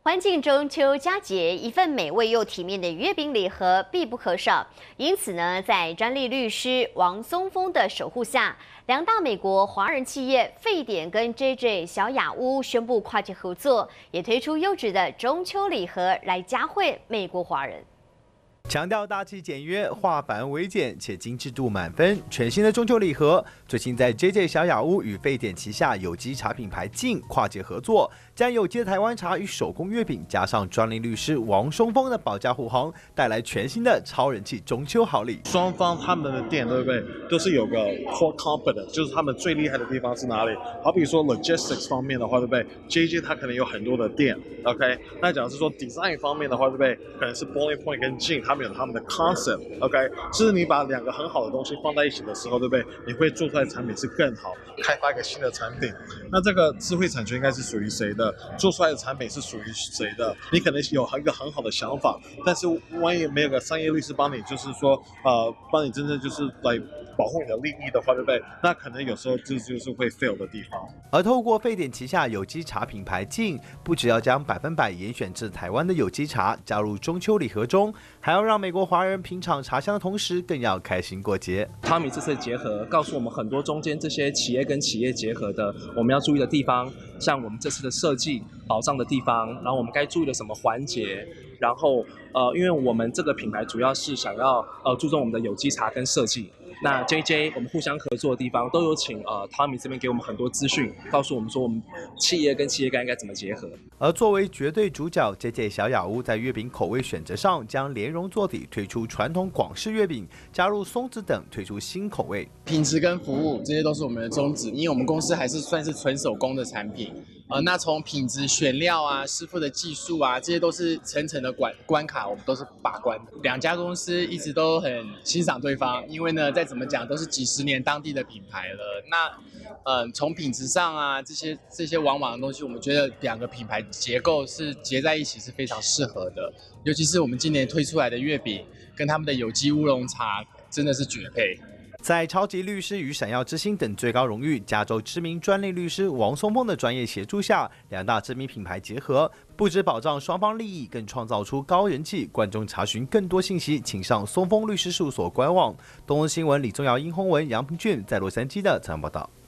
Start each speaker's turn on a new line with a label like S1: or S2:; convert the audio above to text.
S1: 欢庆中秋佳节，一份美味又体面的月饼礼盒必不可少。因此呢，在专利律师王松峰的守护下，两大美国华人企业沸点跟 JJ 小雅屋宣布跨界合作，也推出优质的中秋礼盒来嘉惠美国华人。
S2: 强调大气简约、化繁为简且精致度满分，全新的中秋礼盒最新在 JJ 小雅屋与沸点旗下有机茶品牌劲跨界合作，将有机的台湾茶与手工月饼加上专利律师王松峰的保驾护航，带来全新的超人气中秋好礼。
S3: 双方他们的店对不对，都是有个 core competence， 就是他们最厉害的地方是哪里？好比说 logistics 方面的话，对不对 ？JJ 它可能有很多的店 ，OK。那假如是说 design 方面的话，对不对？可能是 Boiling Point 跟劲他们有他们的 concept，OK， 是你把两个很好的东西放在一起的时候，对不对？你会做出来的产品是更好，开发一个新的产品。那这个智慧产权应该是属于谁的？做出来的产品是属于谁的？你可能有一个很好的想法，但是万一没有个商业律师帮你，就是说帮你真正就是来保护你的利益的话，对不对？那可能有时候就是会 fail 的地方。
S2: 而透过沸点旗下有机茶品牌劲，不只要将100%严选自台湾的有机茶加入中秋礼盒中，还要让美国华人品尝茶香的同时，更要开心过节。
S4: Tommy 这次的结合，告诉我们很多中间这些企业跟企业结合的，我们要注意的地方，像我们这次的设计、保障的地方，然后我们该注意的什么环节，然后因为我们这个品牌主要是想要注重我们的有机茶跟设计。 那 JJ 我们互相合作的地方都有请Tommy 这边给我们很多资讯，告诉我们说我们企业跟企业该怎么结合。
S2: 而作为绝对主角 ，JJ 小雅屋在月饼口味选择上将莲蓉做底，推出传统广式月饼，加入松子等，推出新口味。
S5: 品质跟服务这些都是我们的宗旨，因为我们公司还是算是纯手工的产品。那从品质、选料啊、师傅的技术啊，这些都是层层的关卡，我们都是把关的。两家公司一直都很欣赏对方，因为呢，再怎么讲都是几十年当地的品牌了。那从品质上啊，这些往往的东西，我们觉得两个品牌结构是结在一起是非常适合的。尤其是我们今年推出来的月饼，跟他们的有机乌龙茶真的是绝配。
S2: 在超级律师与闪耀之星等最高荣誉，加州知名专利律师王松峰的专业协助下，两大知名品牌结合，不只保障双方利益，更创造出高人气。观众查询更多信息，请上松峰律师事务所官网。东森新闻李宗尧、殷宏文、杨平俊在洛杉矶的采访报道。